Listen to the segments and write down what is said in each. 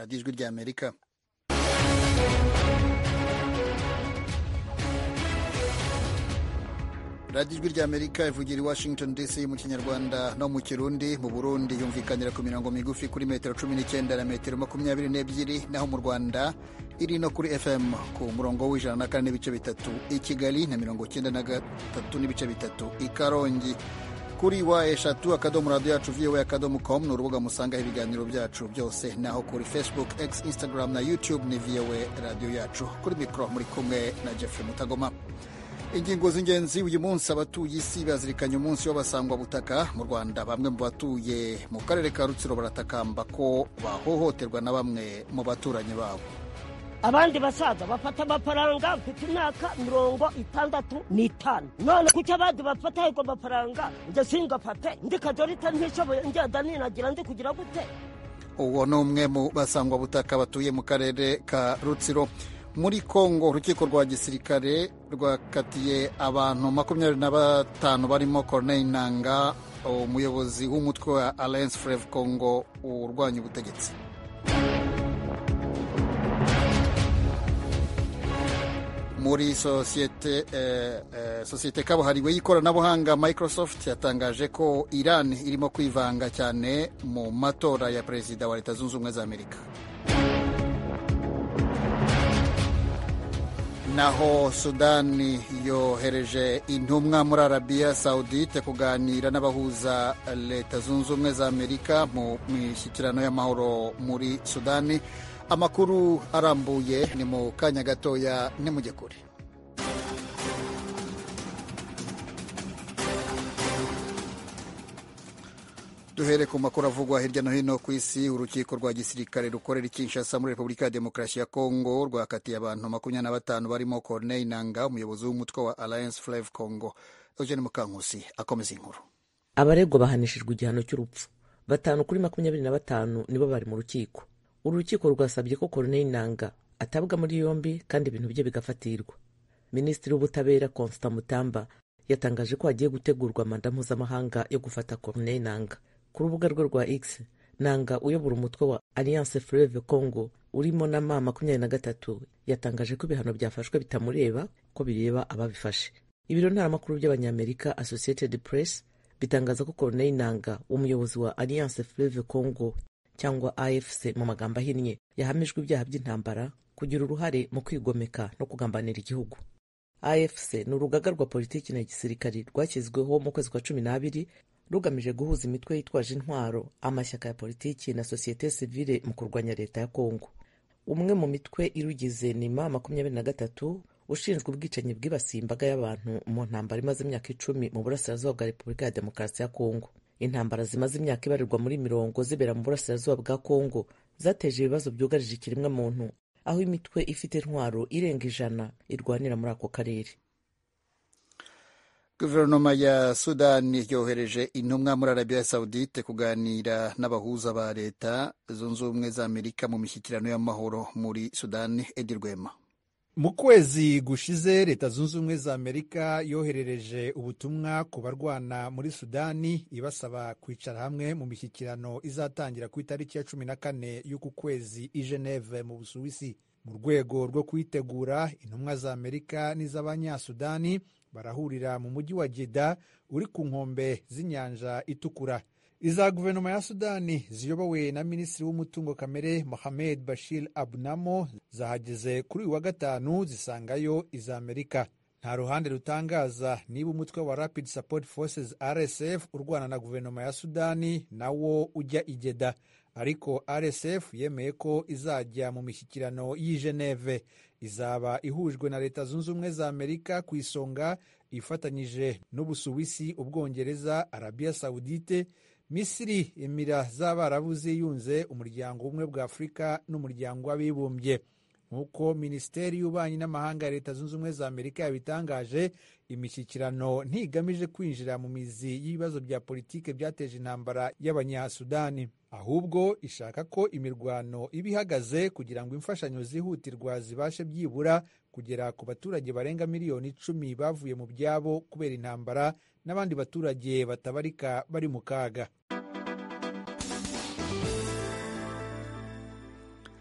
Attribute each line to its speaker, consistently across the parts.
Speaker 1: radiyo ijwi ry'Amerika. radiyo ijwi ry'Amerika ivugira i Washington DC mu Kinyarwanda no mu Kirundi. Mu Burundi yumvikanira ku mirongo migufi kuri metero 19 na metero 22, naho mu Rwanda iri no kuri FM ku murongo w'104 n'ibice bitatu i Kigali na 93 n'ibice bitatu i Karongi. Kuri wa eshatu akadomo radio yacu voa.com ni urubuga musangaho ibiganiro byacu byose, naho kuri Facebook, X, Instagram na YouTube ni VOA radio yacu. Kuri mikro muri kumwe na Jeffrey Mutagoma. Ingingo z'ingenzi uyu munsi: abatuye isi bazirikanye umunsi w'abasangwa butaka mu Rwanda. Bamwe mu batuye mu karere ka Rutsiro baratakamba ko bahohoterwa na bamwe mu baturanyi babo.
Speaker 2: Abandi basaza bafata amafaranga mfite imyaka 65, none kuki abandi bafata ayo mafaranga nje singafate ndi kajorita ntishoboye ngenda ninagira ndi kugira gute?
Speaker 1: Uwo ni umwe mu basangwa butaka batuye mu karere ka Rutsiro. Muri Kongo, urukiko rwa gisirikare rwakatiye abantu 25 barimo Corneille Nangaa, umuyobozi w'umutwe wa Alliance Fleuve Congo urwanya ubutegetsi. Muri sosiyete kabuhariwe y'ikoranabuhanga Microsoft yatangaje ko Iran irimo kwivanga cyane mu matora ya perezida wa Leta Zunze Ubumwe za Amerika. Naho Sudani yohereje intumwa muri Arabia Saudite kuganira n'abahuza Leta Zunze Ubumwe za Amerika mu mishyikirano y'amahoro muri Sudani. Amakuru arambuye ni mu kanya gatoya, nimujye kure. Duhere ku makuru avugwa hirya no hino ku isi. Urukiko rwa gisirikare rukorera i Kinshasa muri Repubulika ya Demokarasi ya Kongo rwakatiye abantu 25 barimo Corneille Nangaa, umuyobozi w'umutwe wa Alliance Fleuve Congo. Eugene Mukankusi akomeza inkuru.
Speaker 3: Abaregwa bahanishijwe igihano cy'urupfu. 5 kuri 25 nibo bari mu rukiko. Urukiko rwasabye ko Corneille Nangaa atabwa muri yombi kandi ibintu bye bigafatirwa. Minisitiri w'ubutabera Constant Mutamba yatangaje ko hagiye gutegurwa manda mpuzamahanga yo gufata Corneille Nangaa. Ku rubuga rwe rwa X, Nangaa uyobora umutwe wa Alliance Fleuve Congo urimo na ma 23 yatangaje ko ibihano byafashwe bitamureba, ko bireba ababifashe. Ibiro ntaramakuru by'abanyamerika Associated Press bitangaza ko Corneille Nangaa, umuyobozi wa Alliance Fleuve Congo cyangwa AFC mu magambo ahinnye, yahamijwe ibyaha by'intambara, kugira uruhare mu kwigomeka no kugambanira igihugu. AFC ni urugaga rwa politiki na gisirikari rwashyizweho mu kwezi kwa 12 rugamije guhuza imitwe yitwaje intwaro, amashyaka ya politiki na sosiyete sivile mu kurwanya leta ya Kongo. Umwe mu mitwe irugize ni ma 23 ushinzwe ubwicanyi bwibasiye imbaga y'abantu mu ntambara imaze imyaka 10 mu burasirazuba bwa Repubulika ya Demokarasi ya Kongo. Intambara zimaze imyaka ibarirwa muri mirongo zibera mu burasirazuba bwa Kongo zateje ibibazo byugarije ikiremwa muntu, aho imitwe ifite intwaro irenga 100 irwanira muri ako karere.
Speaker 1: Guverinoma ya Sudani yohereje intumwa muri Arabia Saudite kuganira n'abahuza ba Leta Zunze Ubumwe za Amerika mu mishyikirano y'amahoro muri Sudani. Edi Rwema.
Speaker 4: Mu kwezi gushize Leta Zunze Ubumwe za Amerika yoherereje ubutumwa ku barwana muri Sudani ibasaba kwicara hamwe mu mishyikirano izatangira ku itariki ya 14 y'uku kwezi i Geneve mu Busuwisi. Mu rwego rwo kwitegura, intumwa za Amerika n'iz'abanyasudani barahurira mu mujyi wa Jeddah uri ku nkombe z'inyanja itukura. Iza guverinoma ya Sudani ziyobowe na Minisitiri w'umutungo kamere Mohamed Bashir Abunamo zahageze kuri uyu wa gatanu zisangayo iza Amerika. Nta ruhande rutangaza niba umutwe wa Rapid Support Forces RSF urwana na guverinoma ya Sudani nawo ujya i Jeddah, ariko RSF yemeye ko izajya mu mishyikirano y'i Geneve. Izaba ihujwe na Leta Zunze Ubumwe za Amerika ku isonga, ifatanyije n'Ubusuwisi, Ubwongereza, Arabia Saudite, Misiri, Emira z'Abarabu ziyunze, Umuryango w'Ubumwe bwa Afurika n'Umuryango w'Abibumbye. Nk'uko Minisiteri y'Ububanyi n'Amahanga ya Leta Zunze Ubumwe za Amerika yabitangaje, imishyikirano ntigamije kwinjira mu mizi y'ibibazo bya politike byateje intambara y'Abanyasudani, ahubwo ishaka ko imirwano iba ihagaze kugira ngo imfashanyo zihutirwa zibashe byibura kugera ku baturage barenga miliyoni 10 bavuye mu byabo kubera intambara n'abandi baturage batabarika bari mu kaga.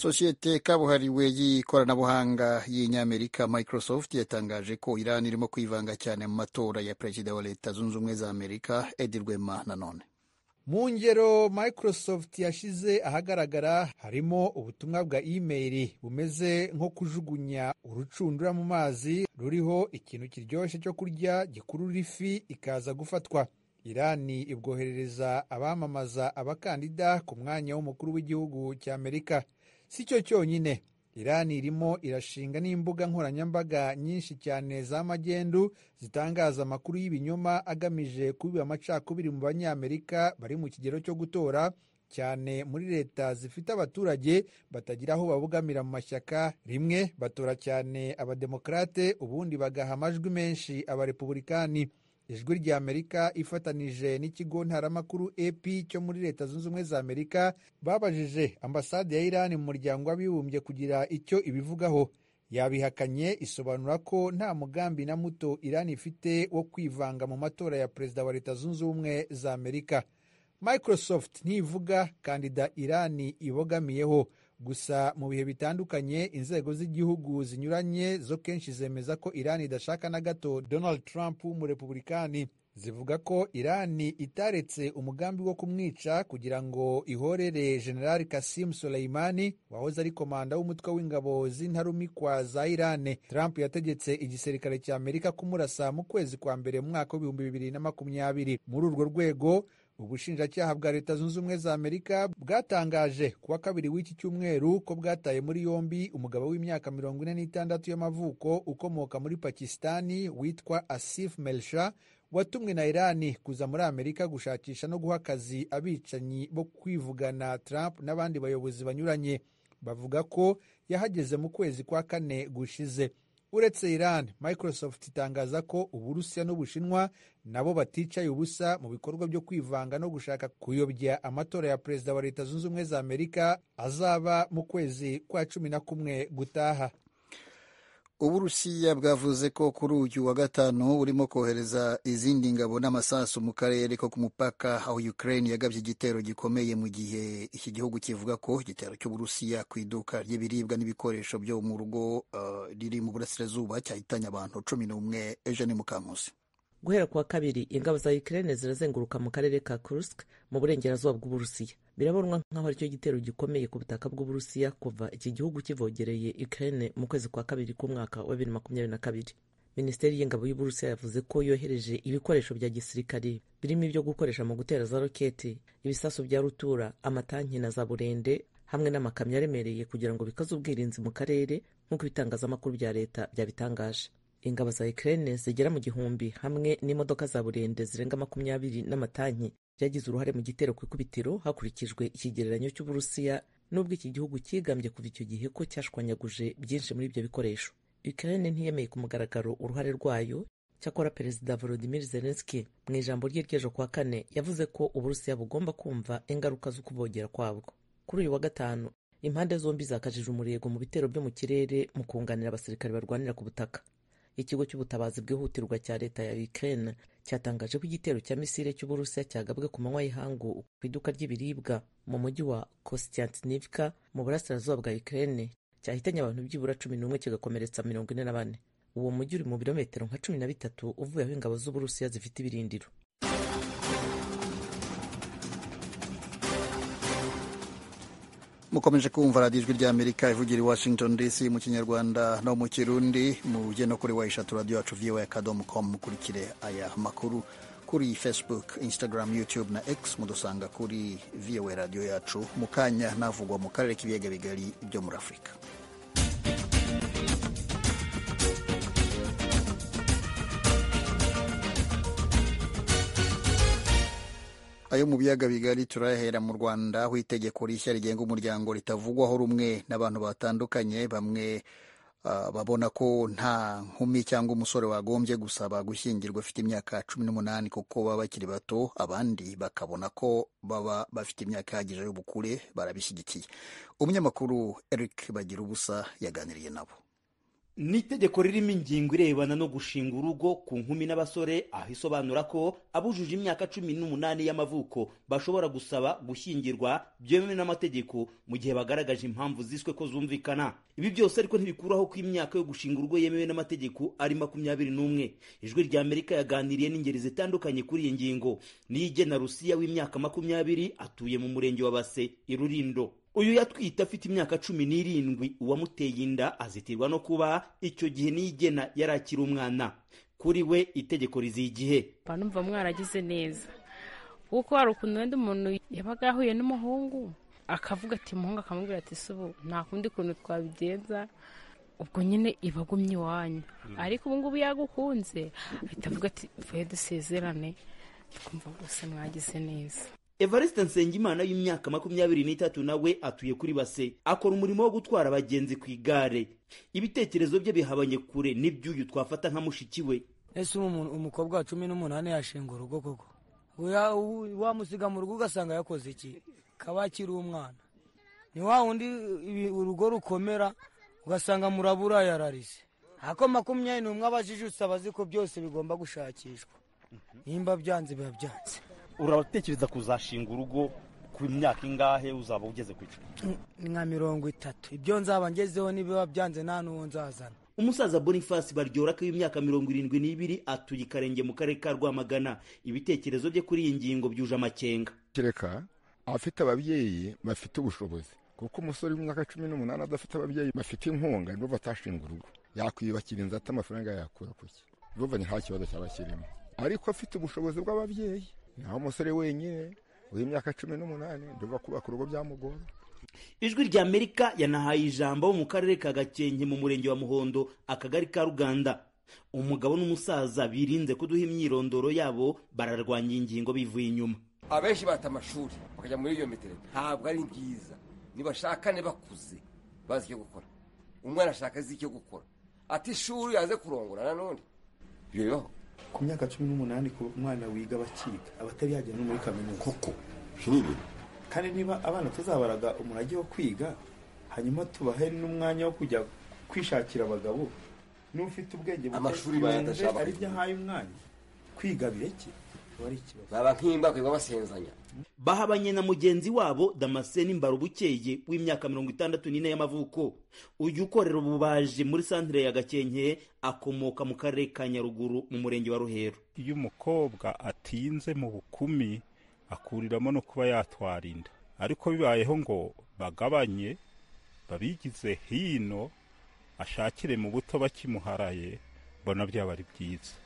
Speaker 1: sosiyete kabuhariwe y'ikoranabuhanga y'inyamerika Microsoft yatangaje ko Iran irimo kwivanga cyane mu matora ya perezida wa Leta Zunze Ubumwe za Amerika. Edi Rwema nanone.
Speaker 4: Mu ngero Microsoft yashize ahagaragara harimo ubutumwa bwa email bumeze nko kujugunya urucundura mu mazi ruriho ikintu kiryoshye cyo kurya gikurura ifi ikaza gufatwa. Irani ibwoherereza abamamaza abakandida ku mwanya w'umukuru w'igihugu cy'Amerika. Si cyo cyonyine, Irani irimo irashinga n'imbuga nkoranyambaga nyinshi cyane z'amagendu zitangaza amakuru y'ibinyoma agamije kubiba amacakubiri mu banyamerika bari mu kigero cyo gutora, cyane muri leta zifite abaturage batagira aho babugamira mu mashyaka. Rimwe batora cyane abademokrate, ubundi bagaha amajwi menshi abarepublikani. Ijwi rya Amerika ifatanije n'ikigo ntaramakuru AP cyo muri Leta Zunze Ubumwe za Amerika babajije ambasade ya Iran mu muryango w'abibumbye kugira icyo ibivugaho. Yabihakanye, isobanura ko nta mugambi na muto Iran ifite wo kwivanga mu matora ya perezida wa Leta Zunze Ubumwe za Amerika. Microsoft ntivuga kandida Iran ibogamiyeho, gusa mu bihe bitandukanye inzego z'igihugu zinyuranye zo kenshi zemeza ko Iran idashaka na gato Donald Trump w'umurepublikani. Zivuga ko Iran itaretse umugambi wo kumwica kugira ngo ihorere General Qasim Soleimani wahoze ari komanda w'umutwe w'ingabo z'intarumikwa za Iran. Trump yategetse igisirikare cya Amerika kumurasa mu kwezi kwa mbere mu mwaka w'2020. Muri urwo rwego ubushinjacyaha bwa Leta Zunze Ubumwe za Amerika bwatangaje kuwa kabiri w'iki cyumweru ko bwataye muri yombi umugabo w'imyaka 46 y'amavuko ukomoka muri Pakistani witwa Asif Melsha, watumwe na Irani kuza muri Amerika gushakisha no guha akazi abicanyi bo kwivugana Trump n'abandi bayobozi banyuranye. Bavuga ko yahageze mu kwezi kwa kane gushize. Uretse Iran, Microsoft itangaza ko Uburusiya n'Ubushinwa nabo baticaye ubusa mu bikorwa byo kwivanga no gushaka kuyobya amatora ya perezida wa Leta Zunze Ubumwe za Amerika azaba mu kwezi kwa 11 gutaha.
Speaker 1: Uburusiya bwavuze ko kuri uyu wa gatanu urimo kohereza izindi ngabo n'amasasu mu karere ko ku mupaka aho Ukraine yagabye igitero gikomeye, mu gihe iki gihugu kivuga ko igitero cy'Uburusiya ku iduka ry'ibiribwa n'ibikoresho byo mu rugo riri mu burasirazuba cyahitanye abantu 11. Eugene Mukankusi.
Speaker 3: Guhera kuwa kabiri ingabo za Ukraine zirazenguruka mu karere ka Kursk mu burengerazuba bw'Uburusiya. Birabonwa nk'aho aricyo gitero gikomeye ku butaka bw'Uburusiya kuva iki gihugu kivogereye Ukraine mu kwezi kwa kabiri k'umwaka wa 2022. Minisiteri y'ingabo y'Uburusiya yavuze ko yohereje ibikoresho bya gisirikare birimo ibyo gukoresha mu gutera za roketi, ibisasu bya rutura, amatanki na za burende hamwe n'amakamyo aremereye kugira ngo bikaze ubwirinzi mu karere nk'uko ibitangazamakuru bya leta byabitangaje. Ingabo za Ukraine zigera mu 1,000 hamwe n'imodoka za burende zirenga 20 n'amatanki byagize uruhare mu gitero ku ikubitiro hakurikijwe ikigereranyo cy'Uburusiya, nubwo iki gihugu kigambye kuva icyo gihe ko cyashwanyaguje byinshi muri ibyo bikoresho. Ukraine ntiyemeye ku mugaragaro uruhare rwayo. Cyakora Perezida Volodymyr Zelensky mu ijambo rye ry'ejo kuwa kane yavuze ko Uburusiya bugomba kumva ingaruka zo kubogera kwabwo. Kuri uyu wa gatanu impande zombi zakajije umurego mu bitero byo mu kirere mu kunganira abasirikare barwanira ku butaka. Ikigo cy'ubutabazi bwihutirwa cya leta ya Ukraine cyatangaje ko igitero cya misile cy'Uburusiya cyagabwe ku manywa y'ihangu ku iduka ry'ibiribwa mu mujyi wa Kostiantynivka mu burasirazuba bwa Ukraine cyahitanye abantu byibura 11 kigakomeretsa 44. Uwo mujyi uri mu birometero nka 13 uvuye aho ingabo z'Uburusiya zifite ibirindiro.
Speaker 1: Mukomeje kumva radiyo ijwi rya Amerika ivugira i Washington DC mu Kinyarwanda no mu Kirundi. Mujye no kuri wayishatu radio yacu voa.com mukurikire aya makuru kuri Facebook, Instagram, YouTube na X. Mudusanga kuri VOA radio yacu. Mukanya navugwa mu karere k'ibiyaga bigari byo muri Afurika. Ayo mu biyaga bigari turahera mu Rwanda, aho itegeko rishya rigenga umuryango ritavugwaho rumwe n'abantu batandukanye. Bamwe babona ko nta nkumi cyangwa umusore wagombye gusaba gushyingirwa afite imyaka 18 kuko baba bakiri bato, abandi bakabona ko baba bafite imyaka ihagije y'ubukure, barabishyigikiye. Umunyamakuru Eric Bagirubusa yaganiriye nabo.
Speaker 5: ni itegeko ririmo ingingo irebana no gushinga urugo ku nkumi n'abasore, aho isobanura ko abujuje imyaka 18 y'amavuko bashobora gusaba gushyingirwa byemewe n'amategeko mu gihe bagaragaje impamvu ziswe ko zumvikana. Ibi byose ariko ntibikuraho ko imyaka yo gushinga urugo yemewe n'amategeko ari 21. Ijwi rya Amerika yaganiriye n'ingeri zitandukanye kuri iyi ngingo. Niyigena Rusiya w'imyaka 20 atuye mu murenge wa Base i Rulindo. Uyu yatwite afite imyaka 17, uwamuteye inda azitirwa no kuba icyo gihe Niyigena yarakira umwana. Kuri we itegeko riziye igihe.
Speaker 6: Numva mwaragize neza kuko hari ukuntu wenda umuntu yabaga yahuye n'umuhungu akavuga ati umuhungu akamubwira ati subu nta kundi kuntu twabigenza, ubwo nyine ibagumye iwanyu. Ariko ubu ngubu yagukunze ahita avuga ati vuye dusezerane, twumva bose mwagize neza.
Speaker 5: Evariste Nsengimana y'imyaka 23 nawe atuye kuri Base, akora umurimo wo gutwara abagenzi ku igare. Ibitekerezo bye bihabanye kure n'iby'uyu twafata nka mushiki we.
Speaker 7: Ese umukobwa wa 18 yashinga urugo koko, wamusiga mu rugo ugasanga yakoze iki? Kabakiri umwana ni wa wundi urugo rukomera ugasanga murabura yararize. Ako 21 abajijutse abazi ko byose bigomba gushakishwa, nimba byanze biba byanze.
Speaker 5: Urabatekereza kuzashinga urugo ku myaka ingahe uzaba ugeze ku icumi?
Speaker 7: Nka 30. Ibyo nzaba ngezeho nibiba byanze nta n'uwo nzazana.
Speaker 5: Umusaza Boniface Baryoraka y'imyaka 72 atuye Karenge mu karere ka Rwamagana. Ibitekerezo bye kuri iyi ngingo byuje amakenga.
Speaker 8: Kereka afite ababyeyi bafite ubushobozi, kuko umusore w'imyaka 18 adafite ababyeyi bafite inkunga nibo batashinga urugo. Yakwiyubakira inzu ati amafaranga yakura kuki? Bivuga nta kibazo cyabakirimo. Ariko afite ubushobozi bw'ababyeyi, naho umusore wenyine w'imyaka 18 ndumva kubaka urugo byamugora.
Speaker 5: Ijwi rya Amerika yanahaye ijambo mu karere ka Gakenke mu murenge wa Muhondo, akagari ka Ruganda. Umugabo n'umusaza birinze kuduha imyirondoro yabo, bararwanya ingingo bivuye inyuma.
Speaker 9: Abenshi bata amashuri bakajya muri iyo metero, ntabwo ari byiza. Nibashakane bakuze bazi icyo gukora. Umwana ashaka azi icyo gukora, ati ishuri yaze kurongora nanone bibaho.
Speaker 10: Ku myaka 18 ku mwana wiga bakiga abatari yajya no muri kaminuza
Speaker 9: koko shuri.
Speaker 10: Kandi niba abana tuzabaraga umurage wo kwiga, hanyuma tubahe n'umwanya wo kujya kwishakira abagabo, n'ufite ubwenge
Speaker 9: amashuri badashaka
Speaker 10: ari byo haye umwanya kwiga bireke wari ikibazo.
Speaker 9: Baba nkimba kwigwa basenzanya.
Speaker 5: Bahabanye na mugenzi wabo Damascene Mbarubukeye w'imyaka 64 y'amavuko. Uyu ukorera ububaji muri santere ya Gakenke, akomoka mu karere ka Nyaruguru mu murenge wa Ruhero.
Speaker 11: Iyo umukobwa atinze mu bukumi akuriramo no kuba yatwara inda, ariko bibayeho ngo bagabanye babigize hino ashakire mu buto bakimuharaye, bona byaba ari byiza.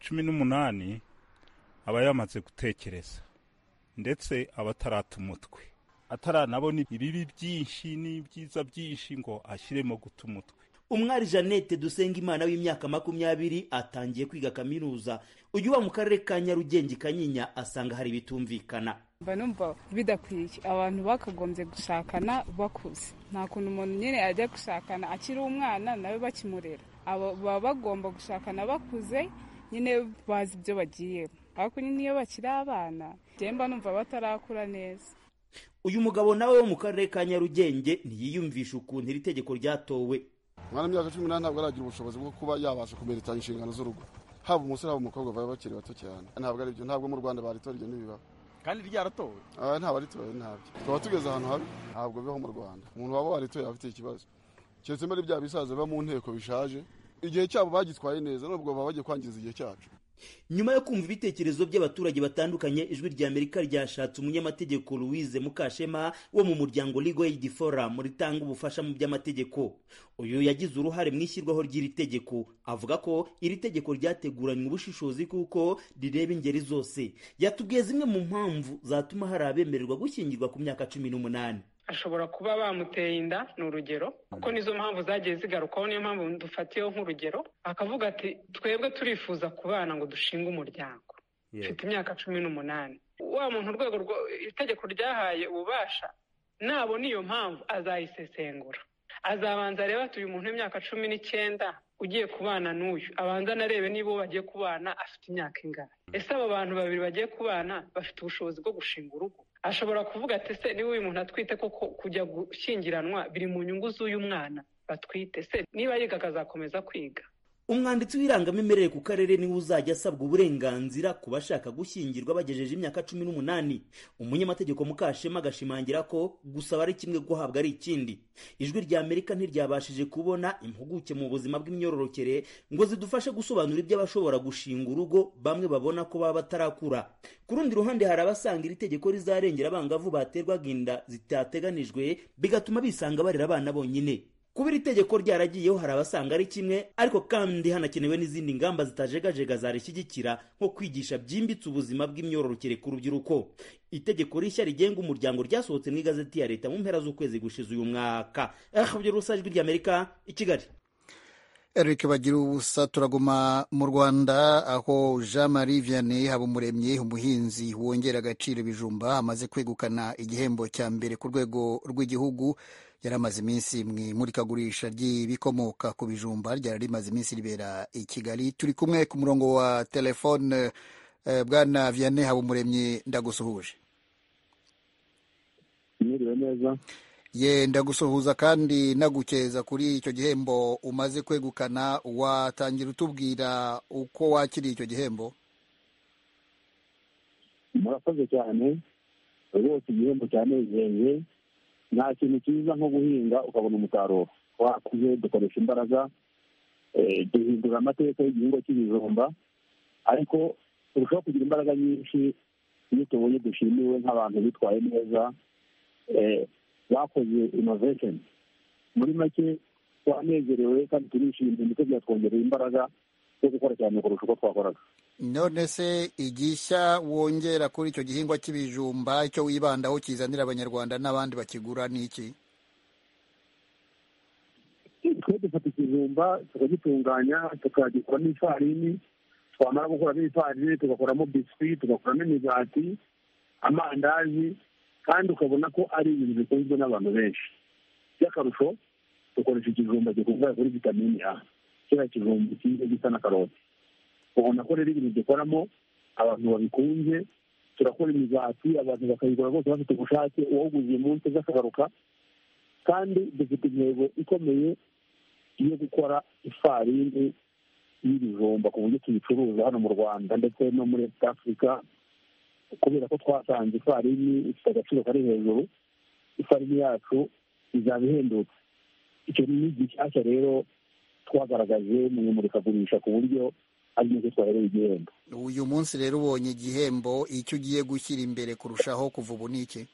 Speaker 11: 18 aba yamaze gutekereza, ndetse abatarata umutwe, ataranabona ibibi byinshi n'ibyiza byinshi ngo ashyiremo guta umutwe.
Speaker 5: Umwari Jeannette Dusengimana w'imyaka 20 atangiye kwiga kaminuza. Uyu wa mu karere ka Nyarugenge Kanyinya asanga hari bitumvikana.
Speaker 12: Numva bidakwiye, abantu bakagombye gushakana bakuze. Nta kuntu umuntu nyine ajya gushakana akiri umwana nawe bakimurera. Abo baba bagomba gushakana bakuze, nyine bazi ibyo bagiyemo. Ariko niyo bakiri abana demba numva batarakura neza.
Speaker 5: Uyu mugabo nawe wo mu karere ka Nyarugenge ntiyiyumvisha ukuntu iri tegeko ryatowe.
Speaker 13: Mwana myaka 18 ntabwo aragira ubushobozi bwo kuba yabasha kumeretanya inshingano z'urugo, haba umusore haba umukobwa baba bakiri bato cyane. Ntabwo ari byo, ntabwo mu Rwanda baritora ibyo nibibaho.
Speaker 5: Kandi ryaratowe?
Speaker 13: Ntabwo aritoye, ntabyo. Twaba tugeze ahantu habi, ntabwo bibaho mu Rwanda. Umuntu waba waritoye afite ikibazo. Cyese muri bya bisaza biba mu nteko bishaje, igihe cyabo bagitwaye neza, nubwo baba bagiye kwangiza igihe cyacu.
Speaker 5: Nyuma yo kumva ibitekerezo by'abaturage batandukanye, Ijwi rya Amerika ryashatse umunyamategeko Louise Mukashema wo mu muryango Legal Aid Forum ritanga ubufasha mu by'amategeko. Uyu yagize uruhare mu ishyirwaho ry'iri tegeko, avuga ko iri tegeko ryateguranywe ubushishozi kuko rireba ingeri zose. Yatubwiye zimwe mu mpamvu zatuma hari abemererwa gushyingirwa ku myaka 18.
Speaker 14: Ashobora kuba bamuteye inda, ni urugero, kuko nizo mpamvu zagiye zigarukaho, niyo mpamvu dufatiyeho nk'urugero. Akavuga ati twebwe turifuza kubana ngo dushinge umuryango, mfite imyaka 18. Wa muntu urwego itegeko ryahaye ububasha nabona iyo mpamvu azayisesengura, azabanza reba ati uyu muntu w'imyaka 19 ugiye kubana n'uyu, abanza narebe niba bagiye kubana afite imyaka ingana. Ese abo bantu babiri bagiye kubana bafite ubushobozi bwo gushinga urugo? Ashobora kuvuga ati se niba uyu muntu atwite koko kujya gushyingiranwa biri mu nyungu z'uyu mwana, batwite se niba yiga akazakomeza kwiga.
Speaker 5: Umwanditsi w'irangamimerere ku karere niwe uzajya asabwa uburenganzira ku bashaka gushyingirwa bagejeje imyaka 18. Umunyamategeko Mukashema agashimangira ko gusaba ari kimwe guhabwa ari ikindi. Ijwi rya Amerika ntiryabashije kubona impuguke mu buzima bw'imyororokere ngo zidufashe gusobanura ibyo abashobora gushinga urugo bamwe babona ko baba batarakura. Ku rundi ruhande hari abasanga iri tegeko rizarengera abangavu baterwaga inda zitateganijwe bigatuma bisanga barera abana bonyine. Kuba iri tegeko ryaragiyeho hari abasanga ari kimwe, ariko kandi hanakenewe n'izindi ngamba zitajegajega zarishyigikira nko kwigisha byimbitse ubuzima bw'imyororokere ku rubyiruko. Itegeko rishya rigenga umuryango ryasohotse mu igazeti ya leta mu mpera z'ukwezi gushize uyu mwaka. Ijwi ry'Amerika i Kigali.
Speaker 1: Eric Bagirubusa. Turaguma mu Rwanda aho Jean Marie Vianney Habumuremyi, umuhinzi wongera agaciro ibijumba, amaze kwegukana igihembo cya mbere ku rwego rw'igihugu. Yari amaze iminsi mu imurikagurisha ry'ibikomoka ku bijumba ryari rimaze iminsi ribera i Kigali. Turi kumwe ku murongo wa telefone. Bwana Vianney Habumuremyi, ndagusuhuje.
Speaker 15: Mwiriwe neza.
Speaker 1: Ndagusuhuza kandi nagukeza kuri icyo gihembo umaze kwegukana. Watangira utubwira uko wakiriye icyo gihembo?
Speaker 15: Murakoze cyane rwose, igihembo cyanezeye. Nta kintu cyiza nko guhinga ukabona umusaruro. Twakuze dukoresha imbaraga, duhindura amateka y'igihingwa cy'ibijumba, ariko turushaho kugira imbaraga nyinshi iyo tubonye dushimiwe nk'abantu bitwaye neza, bakoze innovation. Muri make twanezerewe kandi turishimye, ndetse byatwongereye imbaraga zo gukora cyane kurusha uko twakoraga.
Speaker 1: None se igishya wongera kuri icyo gihingwa cy'ibijumba, icyo wibandaho kizanira abanyarwanda n'abandi bakigura ni iki?
Speaker 15: Twe dufata ikijumba tukagitunganya tukagikoramo ifarini, twamara gukuramo ifarini tugakoramo biswi, tugakoramo imigati, amandazi, kandi ukabona ko ari ibintu bikunzwe n'abantu benshi. By'akarusho dukoresha ikijumba gikungahaye kuri vitamini A, kiriya kijumba cyiza gisa na karoti. Ubona ko rero ibintu dukoramo abantu babikunze. Turakora imigati, abantu bakayigura bose bafite ubushake, uwawuguze umunsi azakagaruka. Kandi dufite intego ikomeye yo gukora ifarini y'ibijumba ku buryo tuyicuruza hano mu Rwanda ndetse no muri East Africa, kubera ko twasanze ifarini ifite agaciro kari hejuru. Ifarini yacu izaba ihendutse. Icyo ni igishyashya rero twagaragaje mu imurikagurisha ku buryo ari nacyo twahereye igihembo.
Speaker 1: Uyu munsi rero ubonye igihembo, icyo ugiye gushyira imbere kurushaho kuva ubu ni iki?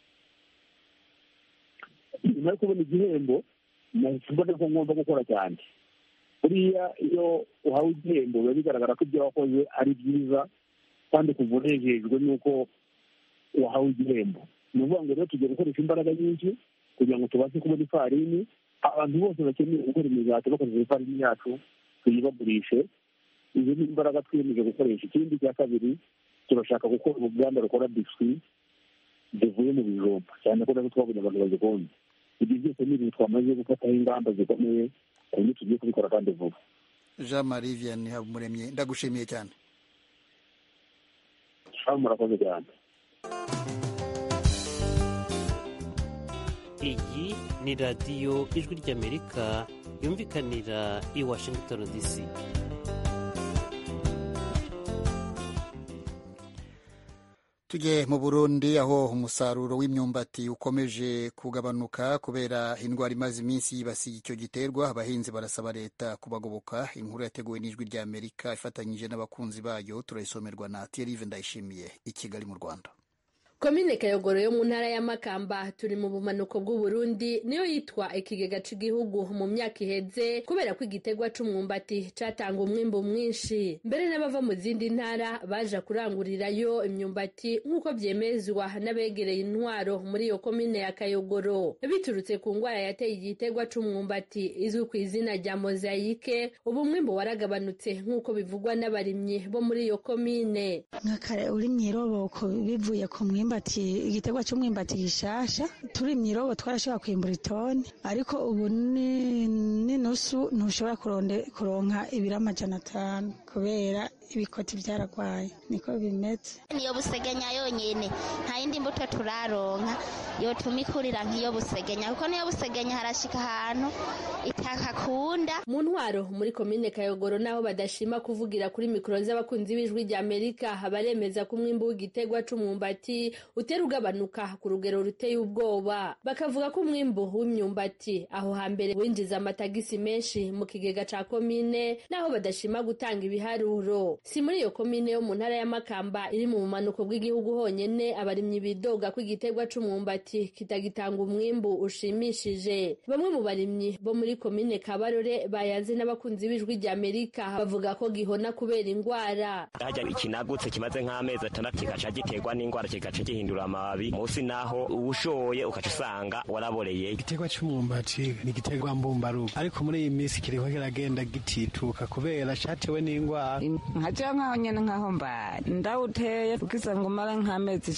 Speaker 15: Nyuma yo kubona igihembo nahise mbona ko ngomba gukora cyane. Buriya iyo uhawe igihembo biba bigaragara ko ibyo wakoze ari byiza kandi kuva unejejwe n'uko wahawe igihembo. Ni ukuvuga ngo rero tugiye gukoresha imbaraga nyinshi kugira ngo tubashe kubona ifarini. Abantu bose bakeneye gukora imigati bakoresheje ifarini yacu tuyibagurishe. Izo ni imbaraga twiyemeje gukoresha. Ikindi cya kabiri, turashaka gukora uruganda rukora biswi zivuye mu bijumba, cyane ko natwe twabonye abantu bazikunda. Ibyo byose ni ibintu twamaze gufataho ingamba zikomeye ku buryo tugiye kubikora kandi vuba.
Speaker 1: Jean Marie Vianney Habumuremyi, ndagushimiye cyane.
Speaker 15: Murakoze cyane.
Speaker 16: Iyi ni radiyo Ijwi ry'Amerika yumvikanira i Washington DC.
Speaker 1: Tujye mu Burundi aho umusaruro w'imyumbati ukomeje kugabanuka kubera indwara imaze iminsi yibasiye icyo giterwa. Abahinzi barasaba leta kubagoboka. Inkuru yateguwe n'Ijwi ry'Amerika ifatanyije n'abakunzi bayo, turayisomerwa na Thierry Ndayishimiye i Kigali mu Rwanda.
Speaker 17: Komine Kayogoro yo mu ntara ya Makamba turi mu bumanuko bw'u Burundi niyo yitwa ikigega cy'igihugu mu myaka iheze kubera ko igitegwa c'umwumbati catanga umwimbo mwinshi. Mbere n'abava mu zindi ntara baje kurangurirayo imyumbati nk'uko byemezwa n'abegereye intwaro muri iyo komine ya Kayogoro. Biturutse ku ngwara yateye igitegwa c'umwumbati izwi ku izina rya mozayike, ubu umwimbo waragabanutse nk'uko bivugwa n'abarimyi bo muri iyo komine.
Speaker 18: Nkakare uri mwiroboko bivuye ku mwimbo igiterwa cy'umwimbati gishasha turi myirobo twarashobora kwimbura itoni, ariko ubu ni nusu ntushobora kuronka ibiro 500. kubera ibikoti byaragwaye niko bimeze.
Speaker 19: Niyo busegenya yonyene nta yindi mbuto turaronka yotuma ikurira nk'iyo busegenya kuko niyo busegenya harashika ahantu itakakunda.
Speaker 17: Mu ntwaro muri komine Kayogoro naho badashima kuvugira kuri mikoro z'abakunzi b'Ijwi ry'Amerika baremeza ko umwimbu w'igitegwa c'umwumbati utera ugabanuka ku rugero ruteye ubwoba. Bakavuga ko umwimbu w'imyumbati aho hambere winjiza amatagisi menshi mu kigega ca komine naho badashima gutanga ibiharuro. Si muri iyo komine yo mu ntara ya Makamba iri mu bumanuko bw'igihugu honyene abarimyi bidoga ko igitegwa c'umwumbati kitagitanga umwimbu ushimishije. Bamwe mu barimyi bo muri komine Kabarore bayaze n'abakunzi b'Ijwi ry'Amerika bavuga ko gihona kubera ingwara.
Speaker 20: Haja ikinagutse kimaze nk'amezi 6 kikaca giterwa n'ingwara kikaca gihindura amababi musi naho ubushoye ukaca usanga waraboreye.
Speaker 21: Igitegwa c'umwumbati ni igitegwa mbumbarugo ariko muri iyi minsi kiriko kiragenda gitituka kubera catewe n'ingwara.
Speaker 22: Nkaja nkaho nyene nkaho mbaye ndawuteye ukiza ngo mara nk'amezi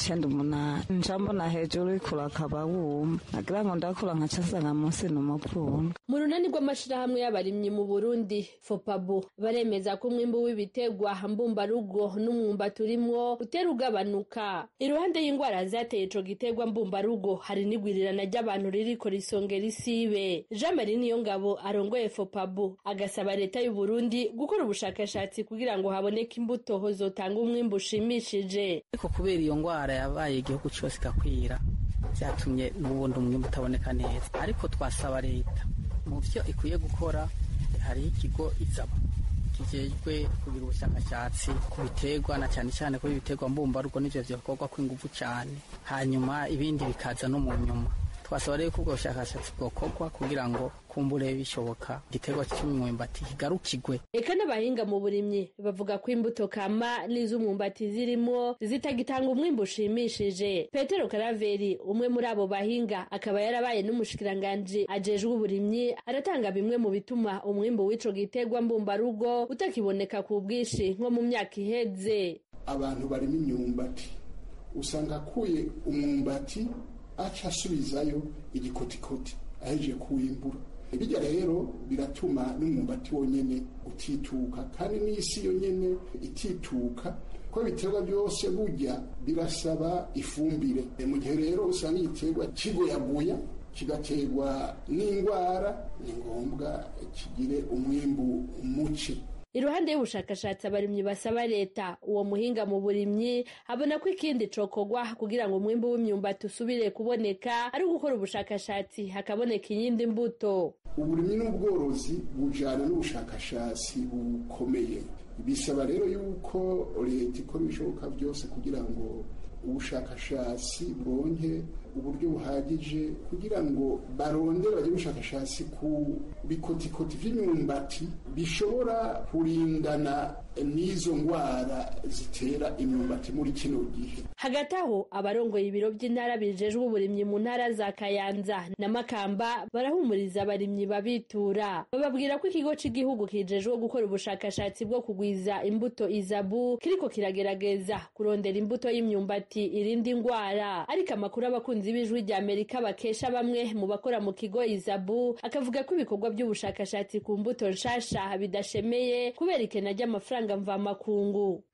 Speaker 22: 9 njambona hejuru ikura kaba wuma nagira ngo ndakura nkacasanga munsi n'umupfundo.
Speaker 17: Mu runani rw'amashirahamwe y'abarimyi mu Burundi FOPABU baremeza ko umwimbu w'ibitegwa mbumbarugo n'umwumbati urimwo utera ugabanuka. Iruhande y'ingwara zateye ico gitegwa mbumbarugo hari n'igwirirana ry'abantu ririko risongera isibe. Jean Marie Niyongabo arongoye FOPABU agasaba leta y'u Burundi gukora ubushakashatsi kugira ngo haboneke imbuto zotanga umwimbu ushimishije.
Speaker 23: Ariko kubera iyo ngwara yabaye igihugu cyose kakwira byatumye n'ubundi umwimbu utaboneka neza. Ariko twasaba leta mu byo ikwiye gukora hari ikigo izaba kijejwe kugira ubushakashatsi ku biterwa na cyane cyane ko ibiterwa mbumbarugo n'ivyo vyokorwa kw'inguvu cyane hanyuma ibindi bikaza no mu nyuma. Twasaba rero ko ubwo bushakashatsi bwokorwa kugira ngo kumbure bishoboka igiterwa cy'umwumbati kigarukigwe.
Speaker 17: Eka n'abahinga mu burimyi bavuga ko imbuto kama n'iz'umwumbati zirimo zitagitanga umwimbu ushimishije. Petero Karaveri umwe muri abo bahinga akaba yarabaye n'umushikiranganje ajejwe uburimyi aratanga bimwe mu bituma umwimbu w'ico gitegwa mbumbarugo utakiboneka ku bwishi nko mu myaka iheze.
Speaker 24: Abantu barimo imyumbati usanga akuye umwumbati aca asubizayo igikotikoti aheje kuwimbura. Bijya rero biratuma n'umwumbati wonyene utituka kandi n'isi yonyene itituka ko ibiterwa byose burya birasaba ifumbire. Mu gihe rero usanga igiterwa kigoyagoya kigaterwa n'ingwara ni ngombwa kigire umwimbu muke.
Speaker 17: Iruhande y'ubushakashatsi abarimyi basaba leta uwo muhinga mu burimyi abona ko ikindi cokogwa kugira ngo umwimbu w'imyumbati usubire kuboneka ari gukora ubushakashatsi hakaboneka iyindi mbuto.
Speaker 24: Uburimyi n'ubworozi bujana n'ubushakashatsi bukomeye. Bisaba rero yuko leta ikora ibishoboka byose kugira ngo ubushakashatsi buronke uburyo buhagije kugira ngo barondere baje ubushakashatsi ku bikotikoti vy'imyumbati bishobora kurindana n'izo ngwara zitera imyumbati muri kino gihe.
Speaker 17: Hagati aho abarongoye ibiro by'intara bijejwe uburimyi mu ntara za Kayanza na Makamba barahumuriza abarimyi babitura. Bababwira ko ikigo cy'igihugu kijejwe gukora ubushakashatsi bwo kugwiza imbuto izabu kiriko kiragerageza kurondera imbuto y'imyumbati irindi ngwara. Ariko amakuru abakunzi b'Ijwi ry'Amerika bakesha bamwe mu bakora mu kigo izabu akavuga ko ibikorwa by'ubushakashatsi ku mbuto nshasha bidashemeye kubera ikena ry'amafaranga mvamakungu.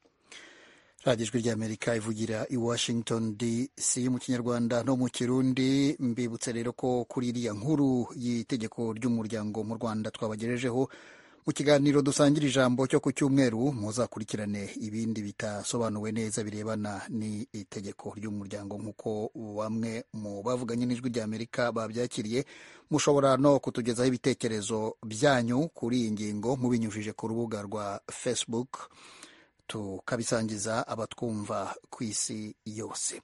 Speaker 1: Radio Ijwi ry'Amerika ivugira i Washington DC mu Kinyarwanda no mu Kirundi. Mbibutse rero ko kuri iriya nkuru y'itegeko ry'umuryango mu Rwanda twabagejejeho mu kiganiro dusangira ijambo cyo ku cyumweru muzakurikirane ibindi bitasobanuwe neza birebana n'itegeko ry'umuryango nk'uko bamwe mu bavuganye n'Ijwi ry'Amerika babyakiriye. Mushobora no kutugezaho ibitekerezo byanyu kuri iyi ngingo mubinyujije ku rubuga rwa Facebook tukabisangiza abatwumva ku isi yose.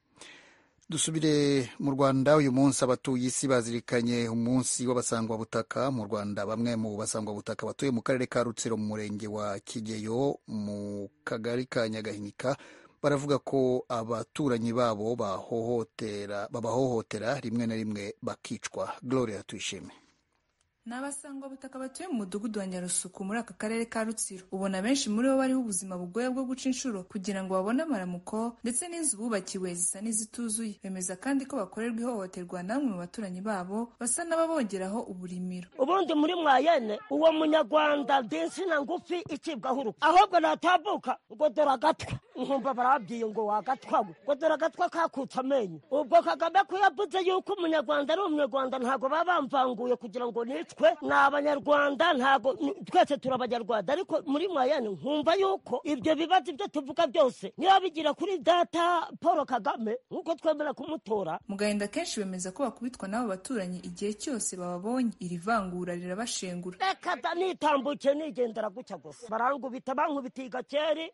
Speaker 1: Dusubire mu Rwanda. Uyu munsi abatuye isi bazirikanye umunsi w'abasangwabutaka mu Rwanda. Bamwe mu basangwabutaka batuye mu karere ka Rutsiro mu murenge wa Kigeyo mu kagari ka Nyagahinika baravuga ko abaturanyi babo babahohotera rimwe na rimwe bakicwa. Gloria Tuyishime.
Speaker 2: ni abasangwabutaka batuye mu mudugudu wa Nyarusuku muri aka karere ka Rutsiro. Ubona benshi muri bo bariho ubuzima bugoye bwo guca inshuro kugira ngo babone amaramuko, ndetse n'inzu bubakiwe zisa n'izituzuye. Bemeza kandi ko bakorerwa ihohoterwa namwe mu baturanyi babo basa n'ababongeraho uburimiro.
Speaker 3: Ubundi muri Mwayene uwo munyarwanda dinsina ngufi icibwaho urupfu, ahubwo natambuka ngo dore agatwa, nkumva barabwiye ngo wagatwawe, ngo dore agatwa kakutse amenyo. Ubwo Kagame ko yavuze yuko umunyarwanda ari umunyarwanda, ntago baba bamvanguye kugira ngo nicwe, ni abanyarwanda, ntago twese turabanyarwanda. Ariko muri Mwayene nkumva yuko ibyo bibazo ibyo tuvuga byose niba bigira kuri data Paul Kagame nkuko twemera kumutora.
Speaker 2: Mu gahinda kenshi bemeza ko bakubitwa n'abo baturanyi igihe cyose bababonye. Iri vangura rirabashengura.
Speaker 3: Reka nitambuke nigendera gutya gusa, barangubita, bankubitiye igakeri,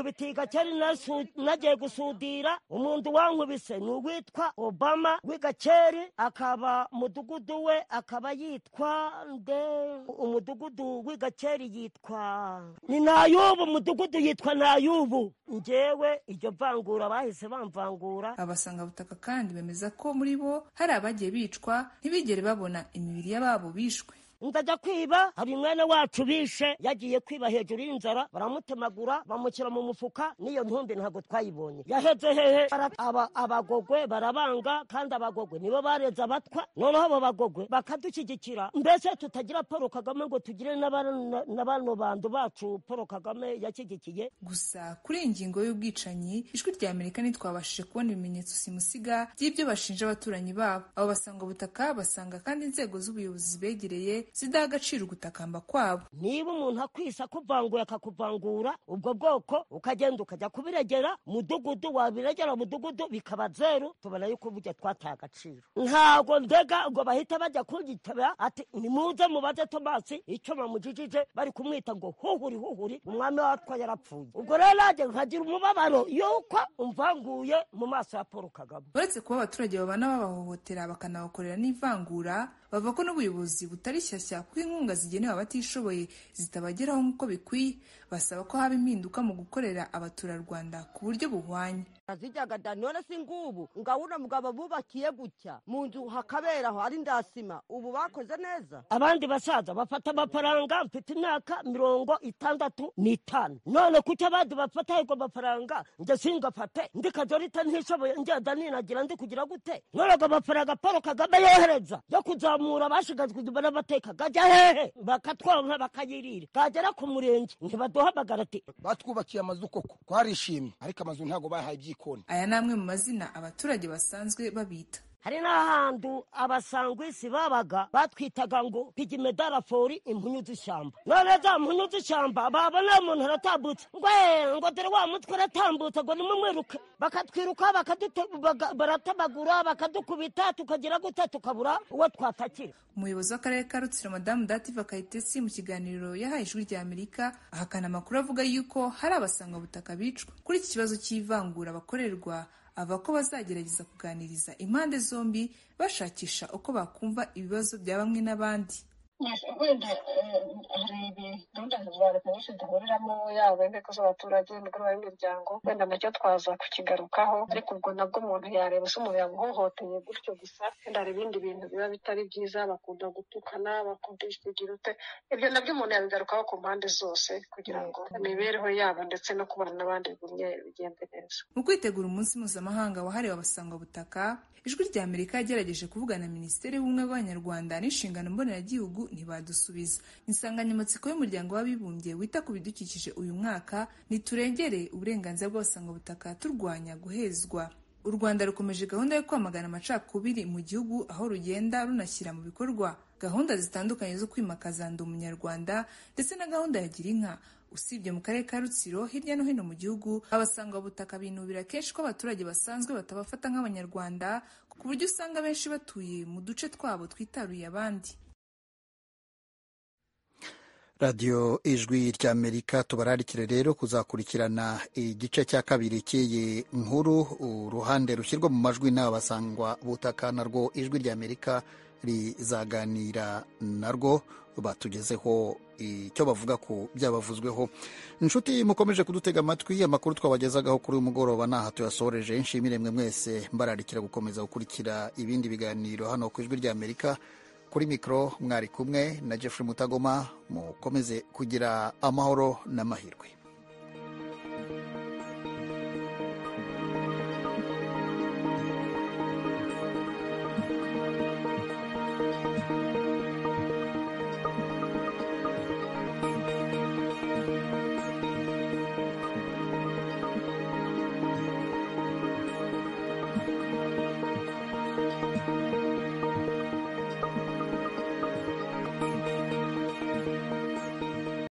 Speaker 3: nagiye gusudira. Umuntu wankubise ni uwitwa Obama w'igakeri, akaba mudugudu we akaba yitwa umudugudu w'igakeri yitwa ni Nayubu, umudugudu yitwa Nayubu. Njyewe iryo vangura bahise bamvangura.
Speaker 2: Abasangabutaka kandi bemeza ko muri bo hari abagiye bicwa ntibigere babona imibiri y'ababo bishwe.
Speaker 3: Ndajya kwiba, hari mwene wacu bishe, yagiye kwiba hejuru y'inzara, baramutemagura bamushyira mu mufuka, niyo ntumbi ntabwo twayibonye. Yaheze hehe abagogwe barabanga, kandi abagogwe nibo bareze abatwa, noneho abo bagogwe bakadushyigikira. Mbese tutagira Paul Kagame ngo tugire n'abano bantu bacu Paul Kagame yashyigikiye.
Speaker 2: Gusa kuri iyi ngingo y'ubwicanyi, Ijwi rya Amerika ntitwabashije kubona ibimenyetso simusiga by'ibyo bashinja abaturanyi babo. Abo basangwabutaka basanga kandi inzego z'ubuyobozi begereye zidaha agaciro ugutakamba kwabo.
Speaker 3: Niba umuntu akwisa kuvanguye akakuvangura, ubwo bwoko ukagenda ukajya kubiregera mudugudu, wabiregera mudugudu bikaba zeru, tubona yuko burya twataye agaciro. Ntago ndega ngo bahita bajya kugitaba ati nimuze mubaze Tomasi icyo bamujijije, bari kumwita ngo huhuri umwami watwa yarapfuye. Ubwo rero naje nkagira umubabaro yuko umvanguye mu maso ya Paul Kagame.
Speaker 2: Uretse kuba abaturage babana babahohotera bakanabakorera n'ivangura, bavuga ko n'ubuyobozi butari shyashya kuko inkunga zigenewe abatishoboye zitabageraho nk'uko bikwiye. Basaba ko haba impinduka mu gukorera abaturarwanda ku buryo buhwanye.
Speaker 4: Azijyaga none si ngubu ngabona mugabo bubakiye gutya mu nzu hakaberaho ari ndasima, ubu bakoze neza.
Speaker 3: Abandi basaza bafata amafaranga, mfite imyaka 65, none kuki abandi bafata ayo mafaranga nje singafate, ndikajorita ntishoboye ngenda ninagira ndi kugira gute? None amafaranga Paul Kagame yohereza yo kuzamura abashigazwe inyuma n'amateka gajya hehe? Bakatwonka bakayirira, kagera ku murenge ntibaduhamagara ati
Speaker 6: batwubakiye amazu koko twarishimye, ariko amazu ntago bahaye ibyikoni.
Speaker 2: Aya namwe mu mazina abaturage basanzwe babita.
Speaker 3: Hari n'ahantu abasangwisi babaga batwitaga ngo pigimedara fori impunyu z'ishyamba. None za mpunyu z'ishyamba babona umuntu aratambutse ngo dore wa mutwe aratambutse ngo nimumwiruke, bakatwiruka baratabagura bakadukubita, tukagira gute tukabura uwo twatakira.
Speaker 2: Umuyobozi w'akarere ka Rutsiro Madamu Dativa Kayitesi mu kiganiro yahaye Ijwi rya Amerika ahakana amakuru avuga yuko hari abasangwabutaka bicwa. Kuri iki kibazo cy'ivangura bakorerwa, ava ko bazagerageza kuganiriza impande zombi bashakisha uko bakumva ibibazo bya bamwe n'abandi.
Speaker 25: wenda hari gahunda za leta nyinshi duhuriramo, yaba inteko z'abaturage, imigoroba y'imiryango, wenda nacyo twaza kukigarukaho, ariko ubwo nabwo umuntu yareba se umuntu yamuhohoteye gutyo gusa, wenda hari ibindi bintu biba bitari byiza, bakunda gutukana, bakunda kugira ute, ibyo nabyo umuntu yabigarukaho ku mpande zose kugira ngo imibereho yabo ndetse no kubana n'abandi bigende neza.
Speaker 2: Mu kwitegura umunsi mpuzamahanga wahariwe abasangwabutaka, Ijwi rya Amerika yagerageje kuvugana na Minisiteri y'Ubumwe bw'Abanyarwanda n'inshingano mboneragihugu ntibadusubiza. Insanganyamatsiko y'umuryango w'abibumbye wita ku bidukikije uyu mwaka ni turengere uburenganzira bw'abasangwabutaka turwanya guhezwa. U Rwanda rukomeje gahunda yo kwamagana amacakubiri mu gihugu, aho rugenda runashyira mu bikorwa gahunda zitandukanye zo kwimakaza ndi umunyarwanda ndetse na gahunda ya Gira inka. Usibye mu karere ka Rutsiro, hirya no hino mu gihugu abasangwabutaka binubira kenshi ko abaturage basanzwe batabafata nk'abanyarwanda, ku buryo usanga benshi batuye mu duce twabo twitaruye abandi.
Speaker 1: radiyo Ijwi rya Amerika tubararikire rero kuzakurikirana igice cya kabiri cy'iyi nkuru, uruhande rushyirwa mu majwi n'aba basangwabutaka narwo Ijwi rya Amerika rizaganira narwo, batugezeho icyo bavuga ku byabavuzweho. Inshuti mukomeje kudutega amatwi, amakuru twabagezagaho kuri uyu mugoroba naha tuyasoreje. Nshimire mwe mwese, mbararikira gukomeza gukurikira ibindi biganiro hano ku Ijwi rya Amerika. kuri mikoro mwari kumwe na Jeffrey Mutagoma. Mukomeze kugira amahoro n'amahirwe.